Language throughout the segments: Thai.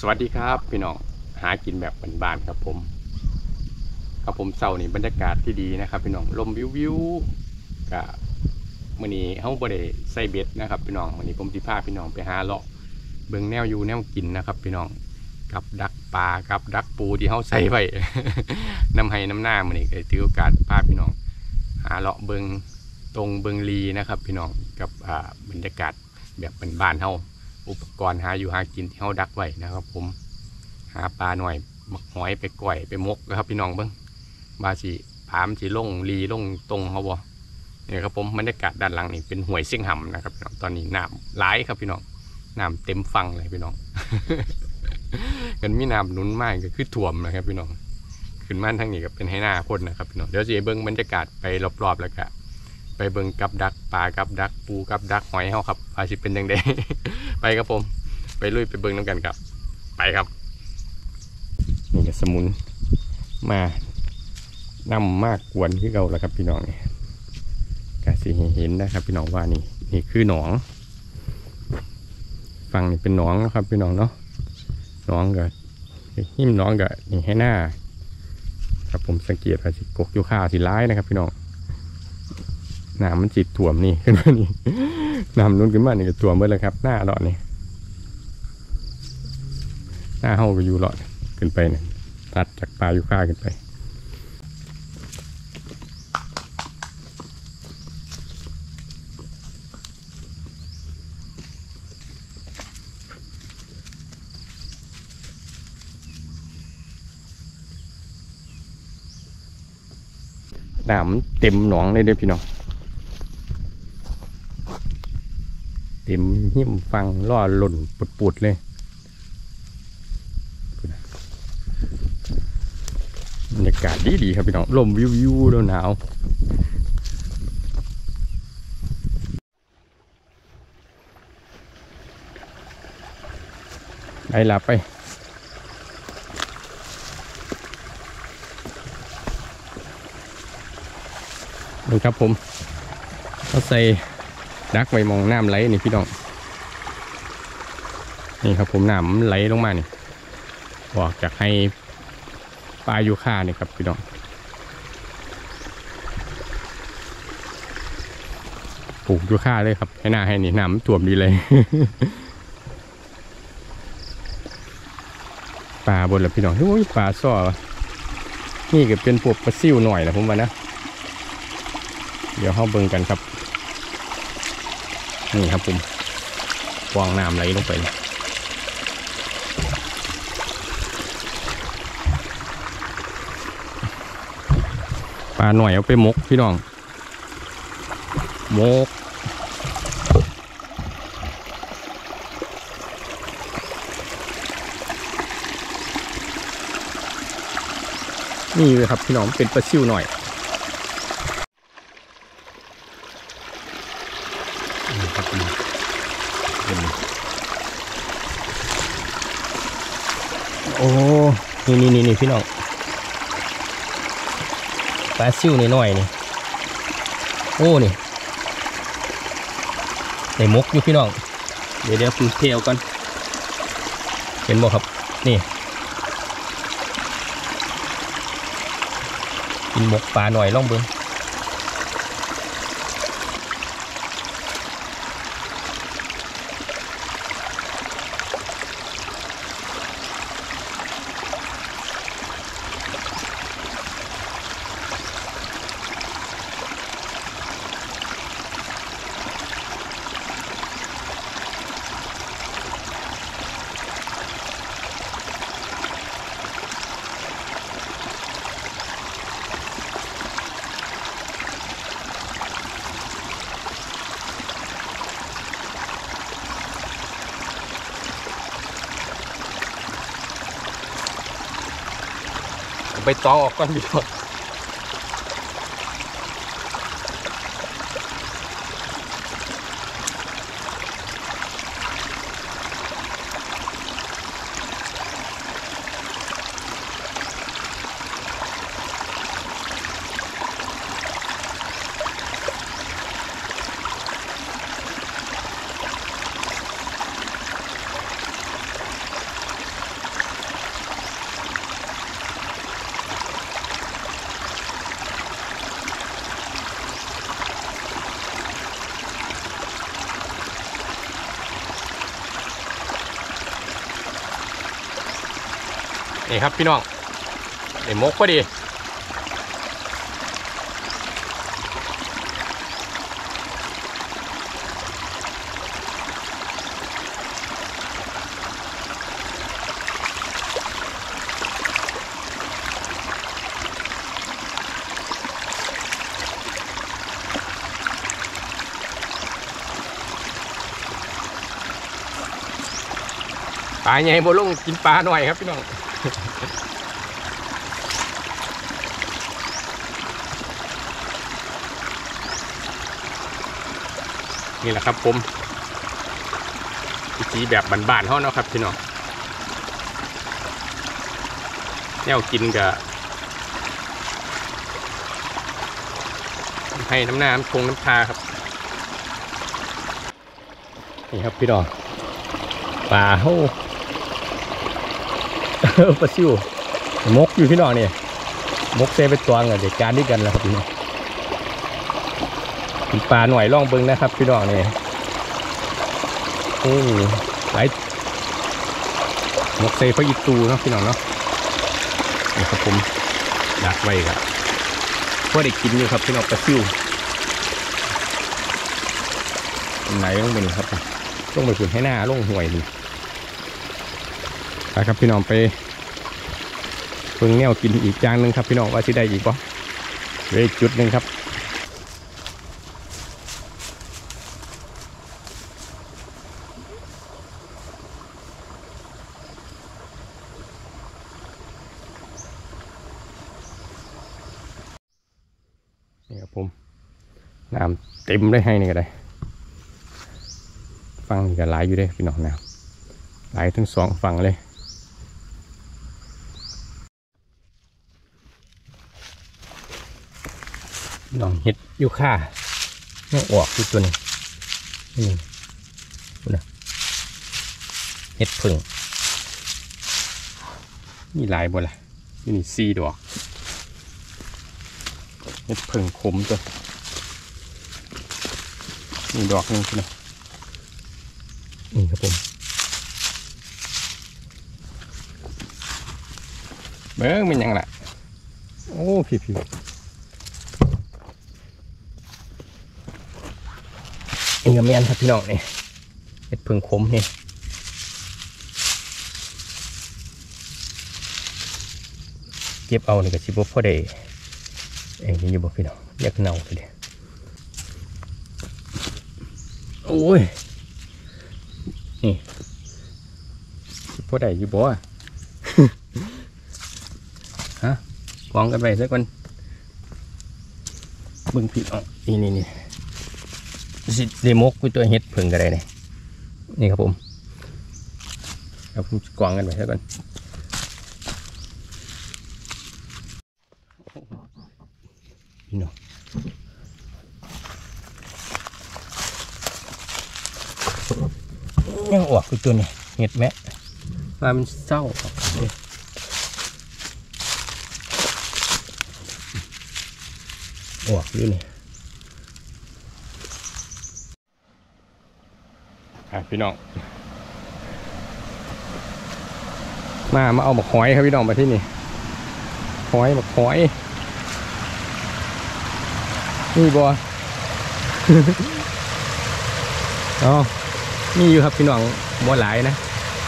สวัสดีครับพี่น้องหากินแบบบ้านๆครับผมเสาร์นี้บรรยากาศที่ดีนะครับพี่น้องลมวิวกับมื้อนี้เฮาบ่ได้ใส่เบ็ดนะครับพี่น้องมื้อนี้ผมสิพาพี่น้องไปหาเลาะเบิ่งแนวอยู่แนวกินนะครับพี่น้องกับดักปลากับดักปูที่เฮาใส่ไว้ น้ำให้น้ำหน้ามื้อนี้ก็ถือโอกาสพาพี่น้องหาเลาะเบิ่งตรงเบิ่งลีนะครับพี่น้องกับบรรยากาศแบบบ้านๆเฮาอุปกรณ์หาอยู่หากินที่เฮาดักไว้นะครับผมหาปลาหน่อยมักหอยไปก่อยไปมกนะครับพี่น้องเบิ่งบาสิผามสิลงลีลงตรงเขาบ่เนี่ยครับผมบรรยากาศด้านหลังนี่เป็นห้วยเสียงห่ำนะครับพี่น้องตอนนี้น้ำไหลครับพี่น้องน้ำเต็มฟังเลยพี่น้อง กันมีน้ำหนุนมากก็คือท่วมนะครับพี่น้องขึ้นมาทางนี้ก็เป็นให้หน้าพ่นนะครับพี่น้องเดี๋ยวจะเบิ่งบรรยากาศไปรอบๆแล้วก็ไปเบิ่งกับดักปลากับดักปูกับดักหอยเฮาครับว่าสิเป็นยังไง ไปครับผมไปลุยไปเบิ่งน้ำกันครับไปครับนี่ก็สมุนมานำมากกวนที่เราแล้วครับพี่น้องนี่กะสิเห็นนะครับพี่น้องว่านี่คือหนองฝั่งนี่เป็นหนองนะครับพี่น้องเนาะหนองก็หิ้มหนองก็นี่ให้หน้าครับผมสังเกตว่าสิกกอยู่ข้าวสิร้ายนะครับพี่น้องน้ำมันจิตถ่วมนี่ขึ้นมานี่น้ำนู้นขึ้นมานี่ก็ถ่วมเมื่อไรครับหน้าหลอดนี่หน้าเฮาก็อยู่หลอดขึ้นไปเนี่ยตัดจากปลาอยู่ข้าขึ้นไปน้ำเต็มหนองเลยเด้อพี่น้องเต็มหิ้มฟังล่อหล่นปุดๆเลยบรรยากาศดีครับพี่น้องลมวิวแล้วหนาวไปหลับไปดูครับผมเขาใส่ดักไว้มองน้ำไหลนี่พี่น้องนี่ครับผมน้ำไหลลงมานี่ออกจากให้ปลายูคานี่ครับพี่น้องปลูกยูคาเลยครับให้หน้าให้นี่น้ำท่วมดีเลย ปลาบนแล้วพี่น้องโอ้ยปลาซ้อนี่ก็เป็นพวกปลาซิ่วหน่อยนะผมว่านะเดี๋ยวเข้าเบิ่งกันครับนี่ครับผมวางน้ำไหลลงไปปลาหน่อยเอาไปมกพี่น้องมกนี่เลยครับพี่น้องเป็นปลาซิ่วหน่อยโอ้นี่พี่น้องปลาซิ่วหน่อยนี่โอ้นี่ใส่มกอยู่พี่น้องเดี๋ยวคุณเทลกันเห็นบ่ครับนี่กินมกปลาหน่อยล่องเบิ้งไปตองออกก่อนดีกว่านี่ครับพี่น้องเดี๋ยวมกพอดีปลาใหญ่บ่ลงกินปลาหน่อยครับพี่น้องนี่แหละครับผมวิธีแบบบ้านๆเขาเนาะครับพี่น้องแนวกินกับให้น้ำน้ำคงน้ำชาครับนี่ครับพี่น้องปลาเขาปลาซิวมกอยู่พี่น้องเนี่ยมกเซไปตัวเด็กการด้วยกันแล้วครับพี่น้องกินปลาหน่อยล่องเบิ้งนะครับพี่น้องเนี่ยโอ้หลายมกเซพระอิตูเนาะพี่น้องเนาะนี่ครับผมดักไว้ครับพอได้กินอยู่ครับพี่น้องปลาซิวไหนลงไปนี่ครับลงไปขุนให้หน้าลงห่วยนี่ไปครับพี่น้องไปเพิ่งแนวกินอีกจานหนึ่งครับพี่น้องว่าที่ได้อีกปะเหลืออีกจุดหนึ่งครับนี่ครับผมน้ำเต็มได้ให้นี่ก็ได้ฟังนี่ก็หลายอยู่ได้พี่น้องน้ำหลายทั้งสองฝั่งเลยน้องเห็ดยูค่าเนี่ยออกอยู่ตัวนี้นี่นะเห็ดผึ่งนี่ลายบ่ละนี่4 ดอกเห็ดผึ่งขมตัวนี่ดอกนึงนะนี่ครับผมเบิ้งมันยังล่ะโอ้พี่เองกับแม่นครับพี่น้องนี่เห็ดผึ่งขมนี่เก็บเอานี่ก็ชิบพอได้เองอยู่บ่พี่น้องอยากเน่าเลยโอ้ยนี่พอได้อยู่บ่ฮะกองกันไปซะก่อนเบิ่งพี่น้องนี่สิเดมกตัวเห็ดผึ่งกันเลยนี่ครับผมเอาผมกองกันไปซะก่อนพี่น้องยังออกตัวนี้เห็ดแมะว่ามันเศร้าออกอยู่นี่พี่น้องมาเอาหมกหอยครับพี่น้องมาที่นี่หอยหมกหอยนี่บัวอ๋อนี่อยู่ครับพี่น้องบัวหลายนะ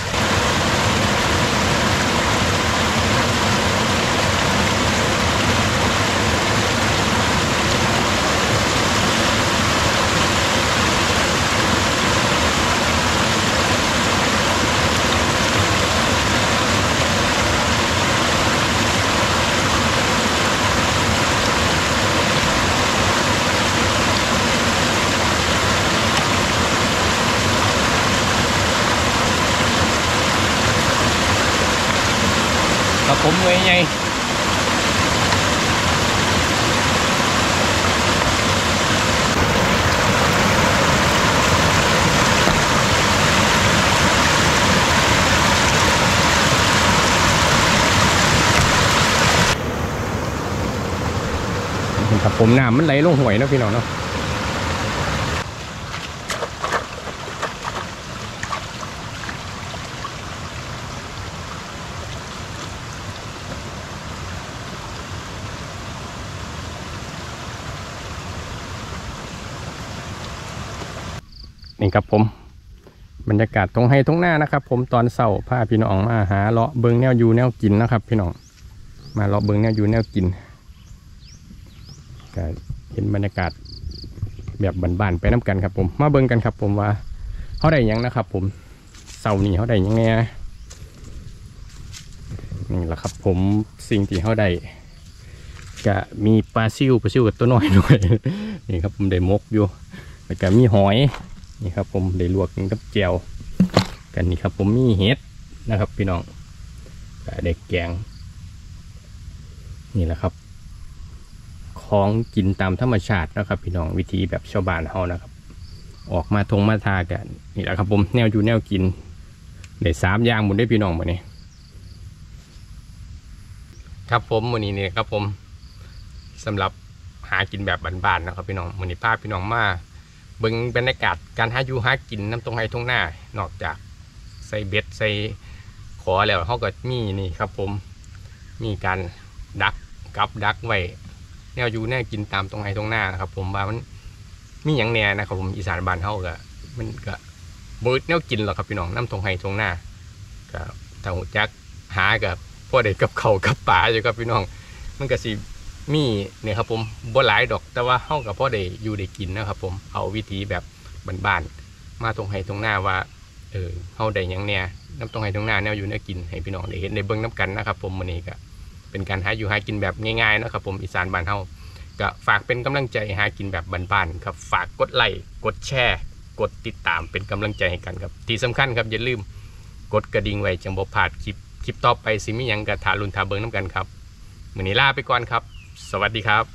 กับผมไงไงกับผมน้ำมันไหลลงห่วยนะพี่น้องเนาะนี่ครับผมบรรยากาศตรงให้ตรงหน้านะครับผมตอนเช้าพาพี่น้องมาหาเลาะเบิงแนวอยู่แนวกินนะครับพี่น้องมาเลาะเบิงแนวอยู่แนวกินก็เห็นบรรยากาศแบบบ้านๆไปน้ำกันครับผมมาเบิงกันครับผมว่าเขาได้ยังนะครับผมเช้านี้เขาได้ยังไงนี่แหละครับผมสิ่งที่เขาได้ก็มีปลาซิวกับตัวน้อยด้วยนี่ครับผมได้มกอยู่แล้วก็มีหอยนี่ครับผมได้ลวกกับแจ่วกันนี่ครับผมมีเห็ดนะครับพี่น้องได้แกงนี่แหละครับของกินตามธรรมชาตินะครับพี่น้องวิธีแบบชาวบ้านเฮานะครับออกมาทงมาทากันนี่แหละครับผมแนวอยู่แนวกินได้3 อย่างหมดได้พี่น้องหมดนี่ครับผมมื้อนี้เนี่ยครับผมสำหรับหากินแบบบ้านๆนะครับพี่น้องมื้อนี้พาพี่น้องมาเบิ่งบรรยากาศการหาอยู่หากินน้ำตรงไห้ตรงหน้านอกจากใส่เบ็ดใส่ขอแล้วเขาก็มีนี่ครับผมมีการดักไว้แนวอยู่แนวกินตามตรงไห้ตรงหน้านะครับผมว่ามันมีอย่างแน่นะครับผมอีสานบ้านเขาก็มันก็เบิดแนวกินหรอกครับพี่น้องน้ำตรงไห้ตรงหน้าก็ถ้าหัวจักหากับพ่อเด็กกับเขากับป่าอยู่ครับพี่น้องมันก็สิมีเนี่ยครับผมบ่หลายดอกแต่ว่าเฮากับพ่อได้อยู่ได้กินนะครับผมเอาวิธีแบบบ้านๆมาตรงไห้ตรงหน้าว่าเฮาได้หยังเนี่ยน้ำตรงไห้ตรงหน้าแนวอยู่แนวกินให้พี่น้องได้เห็นได้เบิ่งน้ำกันนะครับผมมื้อนี้ก็เป็นการหาอยู่หากินแบบง่ายๆนะครับผมอีสานบ้านเฮาก็ฝากเป็นกำลังใจหากินแบบบ้านๆครับฝากกดไลค์กดแชร์กดติดตามเป็นกำลังใจให้กันครับที่สำคัญครับอย่าลืมกดกระดิ่งไว้จังบ่พลาดคลิปต่อไปสิมีหยังก็ทารุณทาเบิ่งน้ำกันครับมื้อนี้ลาไปก่อนครับสวัสดีครับ